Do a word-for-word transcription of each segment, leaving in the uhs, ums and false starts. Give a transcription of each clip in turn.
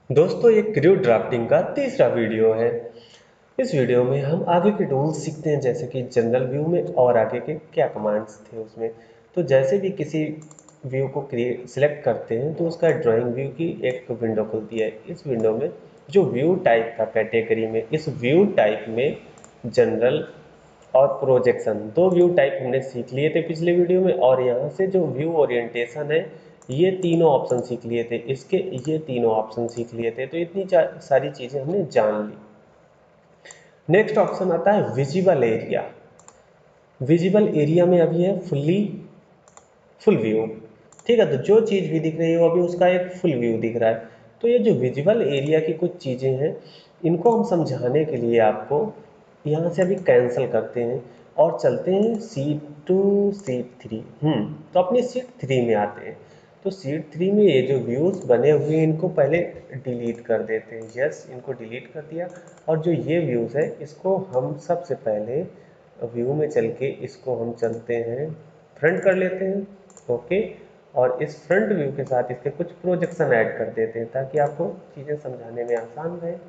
दोस्तों ये Creo drafting का तीसरा वीडियो है। इस वीडियो में हम आगे के टूल्स सीखते हैं, जैसे कि जनरल व्यू में और आगे के क्या कमांड्स थे उसमें। तो जैसे भी किसी व्यू को क्रिएट सिलेक्ट करते हैं तो उसका ड्राइंग व्यू की एक विंडो खुलती है। इस विंडो में जो व्यू टाइप का कैटेगरी में, इस व्यू टाइप में जनरल और प्रोजेक्शन दो व्यू टाइप हमने सीख लिए थे पिछले वीडियो में, और यहाँ से जो व्यू ओरिएंटेशन है ये तीनों ऑप्शन सीख लिए थे, इसके ये तीनों ऑप्शन सीख लिए थे। तो इतनी सारी चीज़ें हमने जान ली। नेक्स्ट ऑप्शन आता है विजिबल एरिया। विजिबल एरिया में अभी है फुल्ली फुल व्यू। ठीक है, तो जो चीज़ भी दिख रही है वो अभी उसका एक फुल व्यू दिख रहा है। तो ये जो विजिबल एरिया की कुछ चीज़ें हैं, इनको हम समझाने के लिए आपको यहाँ से अभी कैंसिल करते हैं और चलते हैं सीट टू सीट थ्री। हम्म तो अपनी सीट थ्री में आते हैं। तो सीट थ्री में ये जो व्यूज़ बने हुए हैं इनको पहले डिलीट कर देते हैं। यस, इनको डिलीट कर दिया। और जो ये व्यूज़ है इसको हम सबसे पहले व्यू में चल के इसको हम चलते हैं फ्रंट कर लेते हैं। ओके, और इस फ्रंट व्यू के साथ इसके कुछ प्रोजेक्शन ऐड कर देते हैं ताकि आपको चीज़ें समझाने में आसान रहे।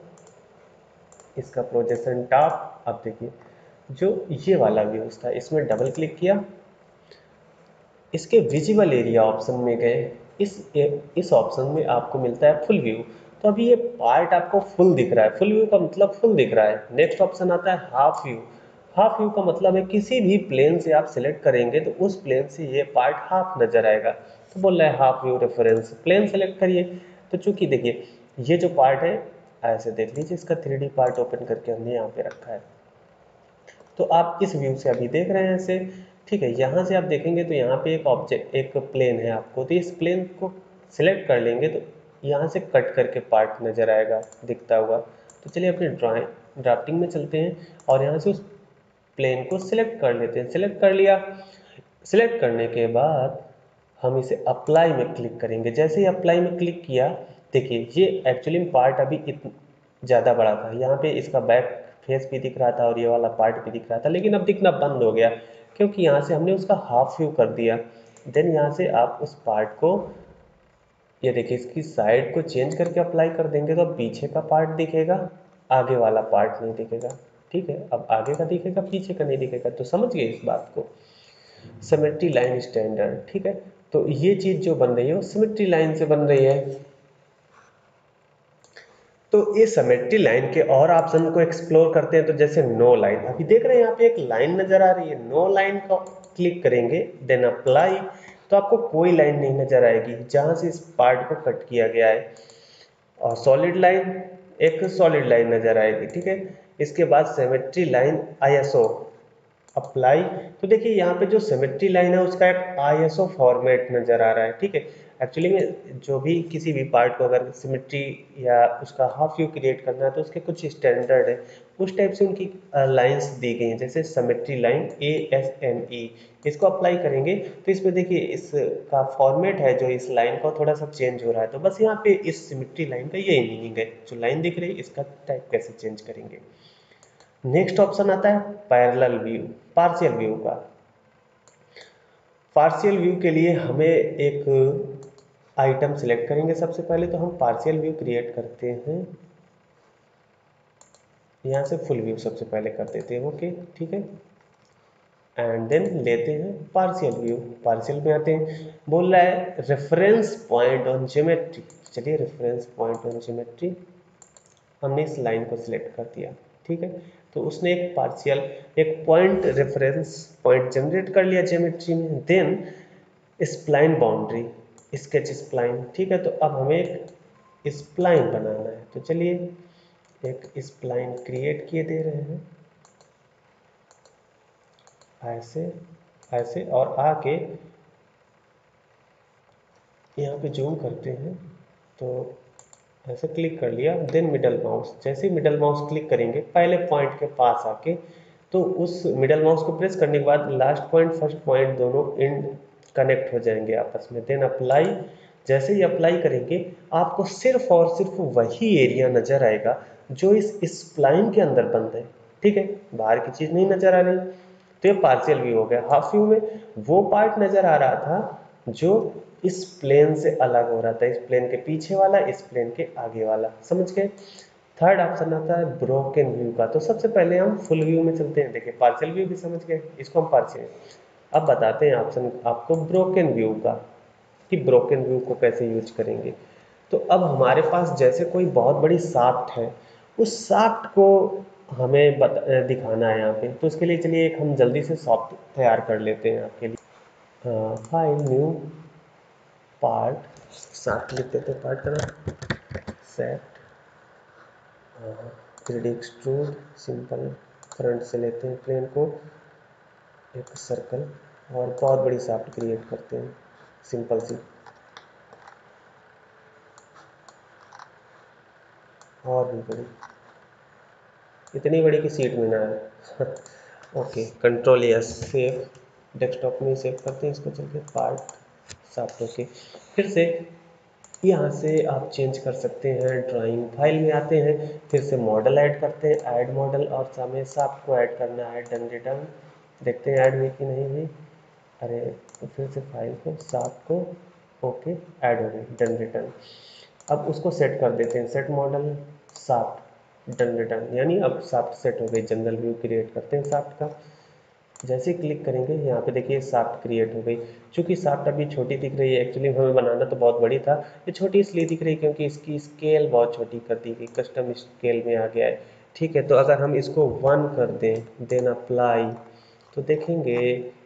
इसका प्रोजेक्शन टॉप, अब देखिए जो ये वाला व्यूज़ था इसमें डबल क्लिक किया, इसके विजिबल एरिया ऑप्शन में गए। इस इस ऑप्शन में आपको मिलता है फुल व्यू। तो अभी ये पार्ट आपको फुल दिख रहा है, फुल व्यू का मतलब फुल दिख रहा है। नेक्स्ट ऑप्शन आता है हाफ व्यू। हाफ व्यू का मतलब है किसी भी प्लेन से आप सिलेक्ट करेंगे तो उस प्लेन से ये पार्ट हाफ नजर आएगा। तो बोल रहा है half view reference, plane select करिए। तो चूंकि देखिए ये जो पार्ट है, ऐसे देख लीजिए, इसका थ्री डी पार्ट ओपन करके हमने यहाँ पे रखा है। तो आप इस व्यू से अभी देख रहे हैं ऐसे। ठीक है, यहाँ से आप देखेंगे तो यहाँ पे एक ऑब्जेक्ट, एक प्लेन है आपको, तो इस प्लेन को सिलेक्ट कर लेंगे तो यहाँ से कट करके पार्ट नज़र आएगा दिखता हुआ। तो चलिए अपने ड्राइंग ड्राफ्टिंग में चलते हैं और यहाँ से उस प्लेन को सिलेक्ट कर लेते हैं। सिलेक्ट कर लिया। सिलेक्ट करने के बाद हम इसे अप्लाई में क्लिक करेंगे। जैसे ही अप्लाई में क्लिक किया, देखिए ये एक्चुअली पार्ट अभी इतना ज़्यादा बड़ा था, यहाँ पे इसका बैक फेस भी दिख रहा था और ये वाला पार्ट भी दिख रहा था, लेकिन अब दिखना बंद हो गया क्योंकि यहाँ से हमने उसका हाफ व्यू कर दिया। देन यहाँ से आप उस पार्ट को, ये देखिए इसकी साइड को चेंज करके अप्लाई कर देंगे तो अब पीछे का पार्ट दिखेगा, आगे वाला पार्ट नहीं दिखेगा। ठीक है, अब आगे का दिखेगा, पीछे का नहीं दिखेगा। तो समझ गए इस बात को। सिमेट्री लाइन स्टैंडर्ड, ठीक है। तो ये चीज़ जो बन रही है वो सिमेट्री लाइन से बन रही है। तो ये सिमेट्री लाइन के और ऑप्शन को एक्सप्लोर करते हैं। तो जैसे नो लाइन, अभी देख रहे हैं यहाँ पे एक लाइन नजर आ रही है, नो लाइन को क्लिक करेंगे देन अप्लाई, तो आपको कोई लाइन नहीं नजर आएगी जहाँ से इस पार्ट को कट किया गया है। और सॉलिड लाइन, एक सॉलिड लाइन नजर आएगी। ठीक है, इसके बाद सिमेट्री लाइन आईएसओ अप्लाई। तो देखिए यहाँ पे जो सिमेट्री लाइन है उसका एक आईएसओ फॉर्मेट नज़र आ रहा है। ठीक है, एक्चुअली में जो भी किसी भी पार्ट को अगर सिमेट्री या उसका हाफ व्यू क्रिएट करना है तो उसके कुछ स्टैंडर्ड है, उस टाइप से उनकी लाइंस दी गई हैं। जैसे symmetry line A S M E, इसको अप्लाई करेंगे तो इसमें देखिए इसका फॉर्मेट है जो इस लाइन का थोड़ा सा चेंज हो रहा है। तो बस यहाँ पे इस सिमेट्री लाइन का यही मीनिंग है, जो लाइन दिख रही है इसका टाइप कैसे चेंज करेंगे। नेक्स्ट ऑप्शन आता है पैरेलल व्यू, पार्शियल व्यू का। पार्शियल व्यू के लिए हमें एक आइटम सिलेक्ट करेंगे। सबसे पहले तो हम पार्शियल व्यू क्रिएट करते हैं, यहाँ से फुल व्यू सबसे पहले कर देते हैं। ओके, ठीक है, एंड देन लेते हैं पार्शियल व्यू। पार्शियल में आते हैं, बोल रहा है रेफरेंस पॉइंट ऑन ज्योमेट्री। चलिए रेफरेंस पॉइंट ऑन ज्योमेट्री, हमने इस लाइन को सिलेक्ट कर दिया। ठीक है, तो उसने एक पार्शियल, एक पॉइंट रेफरेंस पॉइंट जनरेट कर लिया ज्योमेट्री में। Then spline boundary, sketch spline. ठीक है, तो अब हमें एक स्प्लाइन बनाना है। तो चलिए एक स्प्लाइन क्रिएट किए दे रहे हैं, ऐसे ऐसे, और आके यहाँ पे जूम करते हैं तो ऐसे क्लिक कर लिया। देन मिडल माउस, जैसे ही मिडल माउस क्लिक करेंगे पहले पॉइंट के पास आके, तो उस मिडल माउस को प्रेस करने के बाद लास्ट पॉइंट फर्स्ट पॉइंट दोनों इन कनेक्ट हो जाएंगे आपस में। देन अप्लाई, जैसे ही अप्लाई करेंगे आपको सिर्फ और सिर्फ वही एरिया नजर आएगा जो इस स्प्लाइन के अंदर बंद है। ठीक है, बाहर की चीज नहीं नजर आ रही। तो ये पार्शियल व्यू हो गया। हाफ व्यू में वो पार्ट नजर आ रहा था जो इस प्लेन से अलग हो रहा था, इस प्लेन के पीछे वाला, इस प्लेन के आगे वाला। समझ गए। थर्ड ऑप्शन आता है ब्रोकन व्यू का। तो सबसे पहले हम फुल व्यू में चलते हैं। देखिए पार्शियल व्यू भी समझ गए, इसको हम पार्शियल। अब बताते हैं ऑप्शन आपको ब्रोकन व्यू का, कि ब्रोकन व्यू को कैसे यूज करेंगे। तो अब हमारे पास जैसे कोई बहुत बड़ी शाफ्ट है, उस शाफ्ट को हमें बता दिखाना है यहाँ पे। तो इसके लिए चलिए एक हम जल्दी से सॉफ्ट तैयार कर लेते हैं आपके लिए। फाइल न्यू पार्ट, शाफ्ट लिख देते हैं, पार्ट का नाम set three D extrude simple. Front से लेते हैं प्लेन को, एक सर्कल, और बहुत बड़ी शाफ्ट क्रिएट करते हैं सिंपल सी, और भी बड़ी, इतनी बड़ी कि सीट में ना आए। Okay, control S, save, desktop में सेव करते हैं इसको। चलते पार्ट शाफ्ट। ओके, फिर से यहाँ से आप चेंज कर सकते हैं, ड्राइंग फाइल में आते हैं, फिर से मॉडल ऐड करते हैं, ऐड मॉडल, और हमें शाफ्ट को ऐड करना है। डन रिटर्न, देखते हैं ऐड हुई कि नहीं हुई। अरे तो फिर से फाइल को, शाफ्ट को, ओके ऐड हो गई, डन रिटर्न। अब उसको सेट कर देते हैं, set model shaft, done return, यानी अब शाफ्ट सेट हो गई। जनरल व्यू क्रिएट करते हैं शाफ्ट का। जैसे क्लिक करेंगे यहाँ पे देखिए शाफ्ट क्रिएट हो गई। चूँकि शाफ्ट अभी छोटी दिख रही है, एक्चुअली हमें बनाना तो बहुत बड़ी था, ये छोटी इसलिए दिख रही है क्योंकि इसकी स्केल बहुत छोटी कर दी गई, कस्टम स्केल में आ गया है। ठीक है, तो अगर हम इसको वन कर दें, देन अप्लाई, तो देखेंगे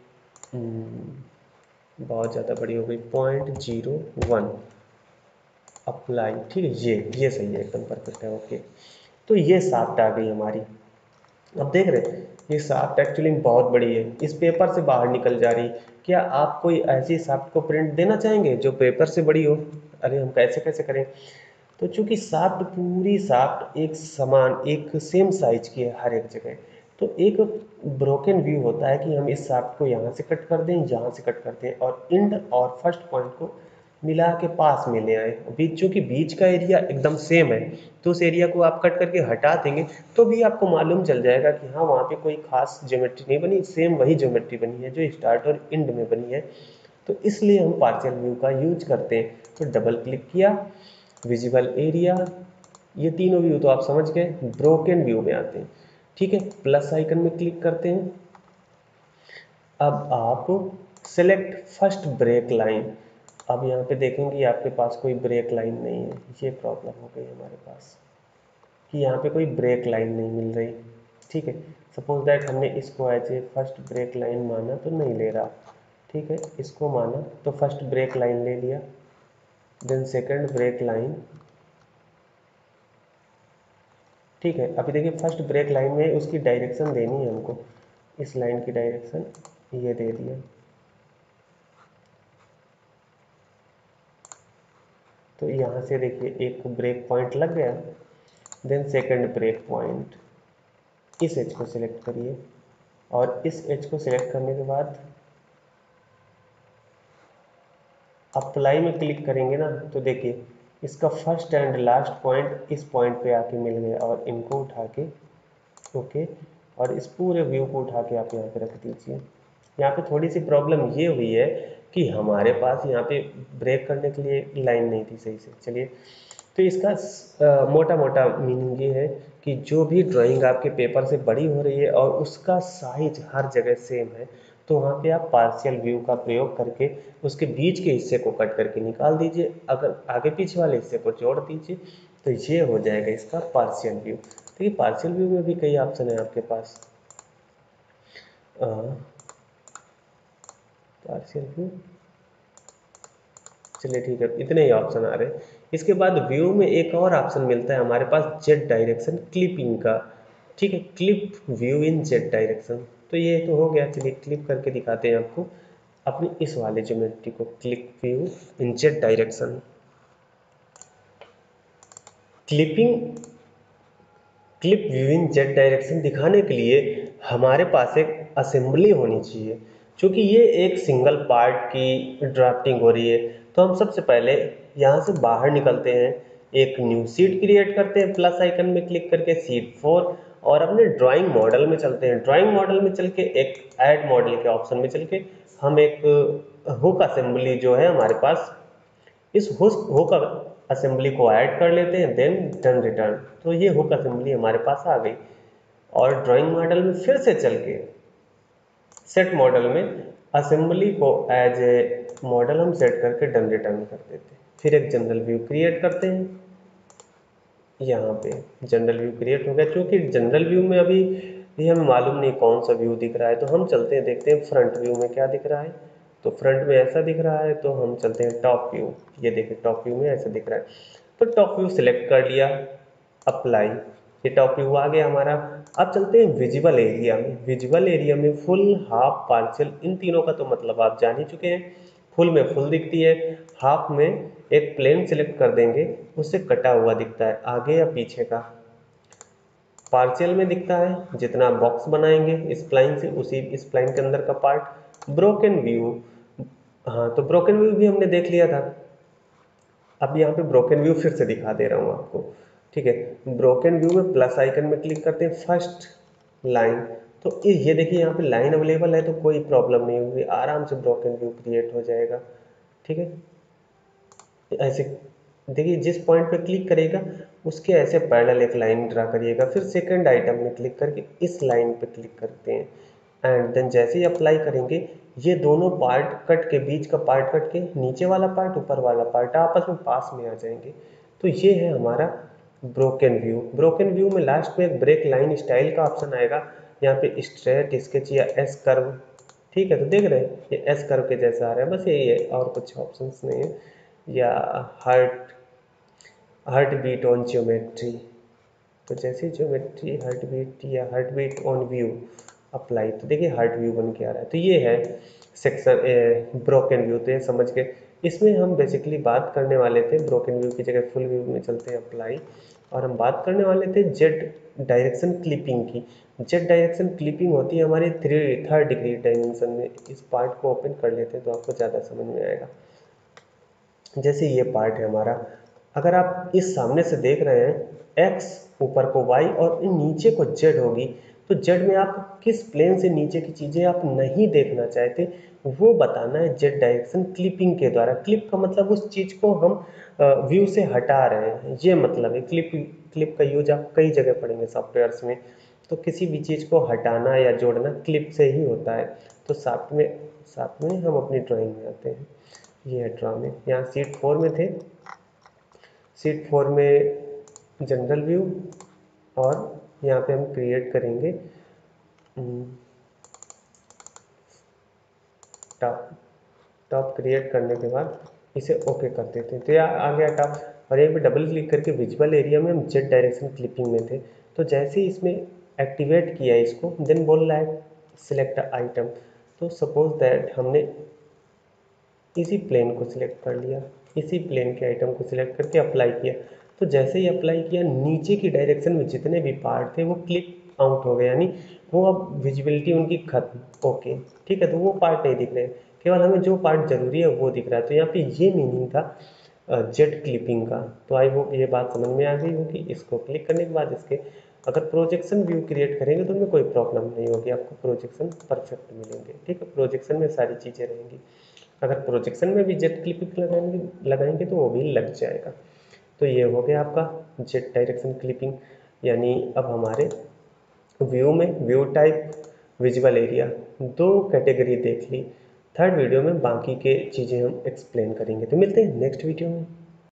बहुत ज़्यादा बड़ी हो गई, पॉइंट जीरो वन, अप्लाई। ठीक है, ये ये सही है, एकदम परफेक्ट है। ओके, तो ये शाफ्ट आ गई हमारी। अब देख रहे हैं ये शाफ्ट एक्चुअली बहुत बड़ी है, इस पेपर से बाहर निकल जा रही। क्या आप कोई ऐसी शाफ्ट को प्रिंट देना चाहेंगे जो पेपर से बड़ी हो? अरे हम कैसे कैसे करें। तो चूंकि शाफ्ट, पूरी शाफ्ट एक समान, एक सेम साइज की है हर एक जगह, तो एक ब्रोकन व्यू होता है कि हम इस शाफ्ट को यहाँ से कट कर दें, यहाँ से कट कर दें, और इंड और फर्स्ट पॉइंट को मिला के पास में ले आए। बीच, चूँकि बीच का एरिया एकदम सेम है, तो उस एरिया को आप कट करके हटा देंगे तो भी आपको मालूम चल जाएगा कि हाँ वहाँ पे कोई खास ज्योमेट्री नहीं बनी, सेम वही ज्योमेट्री बनी है जो स्टार्ट और एंड में बनी है। तो इसलिए हम पार्शियल व्यू का यूज करते हैं। तो डबल क्लिक किया, विजिबल एरिया, ये तीनों व्यू तो आप समझ गए, ब्रोकन व्यू में आते हैं। ठीक है, प्लस आइकन में क्लिक करते हैं। अब आप सेलेक्ट फर्स्ट ब्रेक लाइन। अब यहाँ पे देखेंगे आपके पास कोई ब्रेक लाइन नहीं है, ये प्रॉब्लम हो गई हमारे पास कि यहाँ पे कोई ब्रेक लाइन नहीं मिल रही। ठीक है, सपोज दैट हमने इसको as a first break line माना तो नहीं ले रहा। ठीक है, इसको माना तो फर्स्ट ब्रेक लाइन ले लिया, देन सेकंड ब्रेक लाइन। ठीक है, अभी देखिए फर्स्ट ब्रेक लाइन में उसकी डायरेक्शन देनी है हमको, इस लाइन की डायरेक्शन ये दे दिया। तो यहाँ से देखिए एक ब्रेक पॉइंट लग गया, देन सेकंड ब्रेक पॉइंट, इस एज को सिलेक्ट करिए, और इस एज को सिलेक्ट करने के बाद अप्लाई में क्लिक करेंगे ना, तो देखिए इसका फर्स्ट एंड लास्ट पॉइंट इस पॉइंट पे आके मिल गया, और इनको उठा के ओके, और इस पूरे व्यू को उठा के आप यहाँ पे रख दीजिए। यहाँ पे थोड़ी सी प्रॉब्लम ये हुई है कि हमारे पास यहाँ पे ब्रेक करने के लिए लाइन नहीं थी सही से। चलिए, तो इसका आ, मोटा मोटा मीनिंग ये है कि जो भी ड्राइंग आपके पेपर से बड़ी हो रही है और उसका साइज हर जगह सेम है, तो वहाँ पे आप पार्शियल व्यू का प्रयोग करके उसके बीच के हिस्से को कट करके निकाल दीजिए, अगर आगे पीछे वाले हिस्से को जोड़ दीजिए, तो ये हो जाएगा इसका पार्शियल व्यू। देखिए पार्शियल व्यू में भी कई ऑप्शन है आपके पास। पार्शियल व्यू, चलिए ठीक है, इतने ही ऑप्शन आ रहे हैं। इसके बाद व्यू में एक और ऑप्शन मिलता है हमारे पास, जेड डायरेक्शन क्लिपिंग का। ठीक है, clip view in Z direction. तो ये तो हो गया, चलिए क्लिप करके दिखाते हैं आपको अपनी इस वाले ज्योमेट्री को, clip view in Z direction. Clipping clip view in Z direction दिखाने के लिए हमारे पास एक असेंबली होनी चाहिए। क्योंकि ये एक सिंगल पार्ट की ड्राफ्टिंग हो रही है, तो हम सबसे पहले यहाँ से बाहर निकलते हैं, एक न्यू सीट क्रिएट करते हैं, प्लस आइकन में क्लिक करके सीट फोर, और अपने ड्राइंग मॉडल में चलते हैं। ड्राइंग मॉडल में चल के एक ऐड मॉडल के ऑप्शन में चल के हम एक हुक असेंबली जो है हमारे पास, इस हुक असेंबली को ऐड कर लेते हैं, देन डन रिटर्न। तो ये हुक असेंबली हमारे पास आ गई। और ड्राइंग मॉडल में फिर से चल के सेट मॉडल में असेंबली को एज ए मॉडल हम सेट करके डन रिटर्न कर देते हैं। फिर एक जनरल व्यू क्रिएट करते हैं। यहाँ पे जनरल व्यू क्रिएट हो गया। क्योंकि जनरल व्यू में अभी ये हमें मालूम नहीं कौन सा व्यू दिख रहा है, तो हम चलते हैं देखते हैं फ्रंट व्यू में क्या दिख रहा है। तो फ्रंट में ऐसा दिख रहा है, तो हम चलते हैं टॉप व्यू। ये देखिए टॉप व्यू में ऐसा दिख रहा है। तो टॉप व्यू सिलेक्ट कर लिया, अप्लाई, ये टॉप व्यू आ गया हमारा। अब चलते हैं विजुअल एरिया में। विजुअल एरिया में फुल, हाफ, पार्शियल, इन तीनों का तो मतलब आप जान ही चुके हैं। फुल में फुल दिखती है, हाफ में एक प्लेन सिलेक्ट कर देंगे, उससे कटा हुआ दिखता है आगे या पीछे का। पार्शियल में दिखता है जितना बॉक्स बनाएंगे स्प्लाइन से, उसी स्प्लाइन के अंदर का पार्ट। ब्रोकन व्यू, हाँ तो ब्रोकन व्यू भी हमने देख लिया था। अब यहाँ पे ब्रोकन व्यू फिर से दिखा दे रहा हूँ आपको, ठीक है। ब्रोकन व्यू में प्लस आइकन में क्लिक करते हैं, फर्स्ट लाइन। तो ये देखिए यहाँ पे लाइन अवेलेबल है, तो कोई प्रॉब्लम नहीं होगी, आराम से ब्रोकन व्यू क्रिएट हो जाएगा, ठीक है। ऐसे देखिए जिस पॉइंट पे क्लिक करेगा उसके ऐसे पैरेलल एक लाइन ड्रा करिएगा। फिर सेकंड आइटम में क्लिक करके इस लाइन पे क्लिक करते हैं, एंड देन जैसे ही अप्लाई करेंगे ये दोनों पार्ट कट के, बीच का पार्ट कट के नीचे वाला पार्ट ऊपर वाला पार्ट आपस में पास में आ जाएंगे। तो ये है हमारा ब्रोकन व्यू। ब्रोकन व्यू में लास्ट में एक ब्रेक लाइन स्टाइल का ऑप्शन आएगा, यहाँ पे स्ट्रेट स्केच या एस कर्व, ठीक है। तो देख रहे हैं ये एस कर्व के जैसा आ रहा है, बस यही है और कुछ ऑप्शंस नहीं है। या heart heart beat on geometry, तो जैसे ज्योमेट्री हार्ट बीट या heart beat on view apply, तो देखिए हार्ट व्यू बन के आ रहा है। तो ये है सेक्शन ब्रोकन व्यू। तो ये समझ के इसमें हम बेसिकली बात करने वाले थे, ब्रोकन व्यू की जगह फुल व्यू में चलते हैं अप्लाई, और हम बात करने वाले थे जेड डायरेक्शन क्लिपिंग की। जेड डायरेक्शन क्लिपिंग होती है हमारी थ्री थर्ड डिग्री डायमेंशन में। इस पार्ट को ओपन कर लेते हैं तो आपको ज़्यादा समझ में आएगा। जैसे ये पार्ट है हमारा, अगर आप इस सामने से देख रहे हैं एक्स, ऊपर को वाई और नीचे को जेड होगी, तो जेड में आप किस प्लेन से नीचे की चीज़ें आप नहीं देखना चाहते वो बताना है जेड डायरेक्शन क्लिपिंग के द्वारा। क्लिप का मतलब उस चीज़ को हम व्यू से हटा रहे हैं, ये मतलब है क्लिप। क्लिप का यूज आप कई जगह पढ़ेंगे सॉफ्टवेयर्स में। तो किसी भी चीज़ को हटाना या जोड़ना क्लिप से ही होता है। तो साथ में साथ में हम अपनी ड्राइंग में आते हैं। ये है ड्रा में, यहाँ सीट फोर में थे। सीट फोर में जनरल व्यू, और यहाँ पे हम क्रिएट करेंगे टॉप। टॉप क्रिएट करने के बाद इसे ओके कर देते हैं, तो यह आ गया टॉप। और यहाँ पे डबल क्लिक करके विजुअल एरिया में हम जेड डायरेक्शन क्लिपिंग में थे, तो जैसे ही इसमें एक्टिवेट किया इसको, देन बोल रहा है सिलेक्ट आइटम। तो सपोज दैट हमने इसी प्लेन को सिलेक्ट कर लिया, इसी प्लेन के आइटम को सिलेक्ट करके अप्लाई किया। तो जैसे ही अप्लाई किया नीचे की डायरेक्शन में जितने भी पार्ट थे वो क्लिक आउट हो गए, यानी वो अब विजिबिलिटी उनकी खत्म। ओके ठीक है, तो वो पार्ट नहीं दिख रहे, केवल हमें जो पार्ट जरूरी है वो दिख रहा है। तो यहाँ पे ये मीनिंग था जेट क्लिपिंग का। तो आई होप ये बात समझ में आ गई होगी। इसको क्लिक करने के बाद इसके अगर प्रोजेक्शन व्यू क्रिएट करेंगे तो उनमें कोई प्रॉब्लम नहीं होगी, आपको प्रोजेक्शन परफेक्ट मिलेंगे, ठीक है। प्रोजेक्शन में सारी चीज़ें रहेंगी। अगर प्रोजेक्शन में भी जेट क्लिपिंग लगाएंगे लगाएंगे तो वो भी लग जाएगा। तो ये हो गया आपका जेट डायरेक्शन क्लिपिंग। यानी अब हमारे व्यू में व्यू टाइप, विजुअल एरिया, दो कैटेगरी देख ली। थर्ड वीडियो में बाकी के चीज़ें हम एक्सप्लेन करेंगे। तो मिलते हैं नेक्स्ट वीडियो में।